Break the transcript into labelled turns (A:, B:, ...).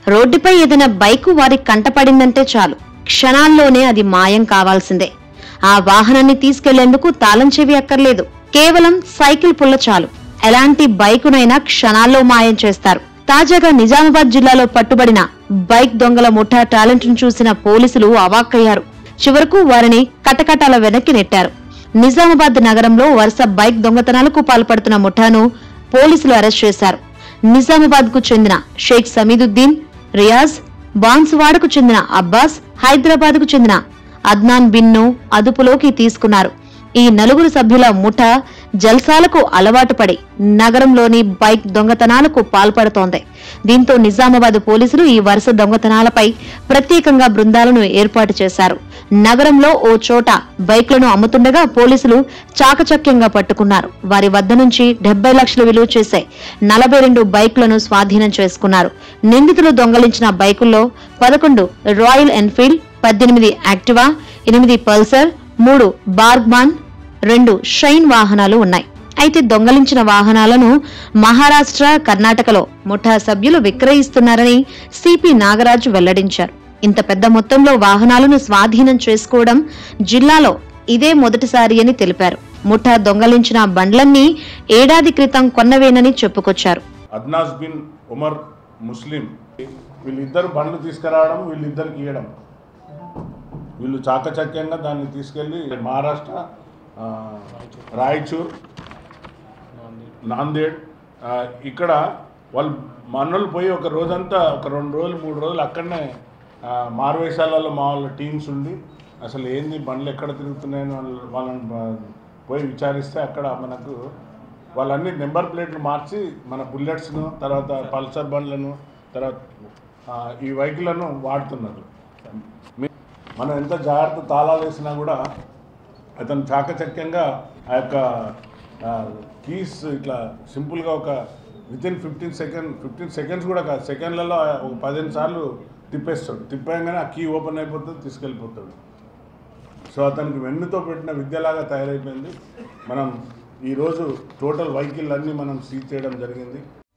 A: రోడ్డుపై ఏదైనా బైకు వారి కంటపడిందంటే చాలు, క్షణాల్లోనే అది మాయం కావాల్సిందే. ఆ వాహనాన్ని తీసుకెళ్లేందుకు తాళం చెవి అక్కర్లేదు, కేవలం సైకిల్ పుల్ల చాలు. ఎలాంటి బైకునైనా క్షణాల్లో మాయం చేస్తారు. తాజాగా నిజామాబాద్ జిల్లాలో పట్టుబడిన బైక్ దొంగల ముఠా టాలెంట్ ను చూసిన పోలీసులు అవాక్కయ్యారు. చివరకు వారిని కటకటాల వెనక్కి నెట్టారు. నిజామాబాద్ నగరంలో వరుస బైక్ దొంగతనాలకు పాల్పడుతున్న ముఠాను పోలీసులు అరెస్ట్ చేశారు. నిజామాబాద్ కు చెందిన షేక్ సమీదుద్దీన్, రియాజ్, బాన్సువాడకు చెందిన అబ్బాస్, హైదరాబాద్ కు చెందిన అద్నాన్ బిన్ను అదుపులోకి తీసుకున్నారు. ఈ నలుగురు సభ్యుల ముఠా జల్సాలకు అలవాటు పడి నగరంలోని బైక్ దొంగతనాలకు పాల్పడుతోంది. దీంతో నిజామాబాద్ పోలీసులు ఈ వరుస దొంగతనాలపై ప్రత్యేకంగా బృందాలను ఏర్పాటు చేశారు. నగరంలో ఓ చోట బైక్లను అమ్ముతుండగా పోలీసులు చాకచక్యంగా పట్టుకున్నారు. వారి వద్ద నుంచి 70 లక్షలు విలువ చేసే 42 బైక్లను స్వాధీనం చేసుకున్నారు. నిందితులు దొంగలించిన బైకుల్లో 11 Royal Enfield, 18 Activa, 8 Pulsar, 3 Burgman, 2 Shine వాహనాలు ఉన్నాయి. అయితే దొంగలించిన వాహనాలను మహారాష్ట్ర, కర్ణాటకలో ముఠా సభ్యులు విక్రయిస్తున్నారని సిపి నాగరాజు వెల్లడించారు. ఇంత పెద్ద మొత్తంలో వాహనాలను స్వాధీనం చేసుకోవడం జిల్లాలో ఇదే మొదటిసారి అని తెలిపారు. ముఠా దొంగలించిన బండ్లన్నీ ఏడాది క్రితం కొన్నవేనని చెప్పుకొచ్చారు.
B: అద్నాస్ బిన్ ఉమర్ ముస్లిం వీళ్ళిద్దరు బండ్లు తీసుకురావడం, వీళ్ళిద్దరికి ఇవ్వడం, వీళ్ళు చాకచక్యంగా దాన్ని తీసుకెళ్లి మహారాష్ట్ర, రాయచూర్, నాందేడ్ ఇక్కడ వాళ్ళు మనోళ్ళు పోయి ఒక రోజంతా, ఒక 2 రోజులు 3 రోజులు అక్కడనే మారువేషాలలో మా వాళ్ళ టీమ్స్ ఉండి అసలు ఏంది బండ్లు ఎక్కడ తిరుగుతున్నాయని వాళ్ళని పోయి విచారిస్తే అక్కడ మనకు వాళ్ళన్ని నెంబర్ ప్లేట్లు మార్చి మన బుల్లెట్స్ను, తర్వాత పల్సర్ బండ్లను, తర్వాత ఈ వెహికల్లను వాడుతున్నారు. మనం ఎంత జాగ్రత్త తాళాలు వేసినా కూడా అతను చాకచక్యంగా ఆ యొక్క కీస్ ఇట్లా సింపుల్గా ఒక వితిన్ 15 సెకండ్స్ కూడా కాదు, సెకండ్లలో ఒక 15 సార్లు తిప్పేస్తాడు. తిప్పగానే ఆ కీ ఓపెన్ అయిపోతుంది, తీసుకెళ్ళిపోతాడు. సో అతనికి వెన్నుతో పెట్టిన విద్యలాగా తయారైపోయింది. మనం ఈరోజు టోటల్ వెహికల్ అన్నీ మనం సీజ్ చేయడం జరిగింది.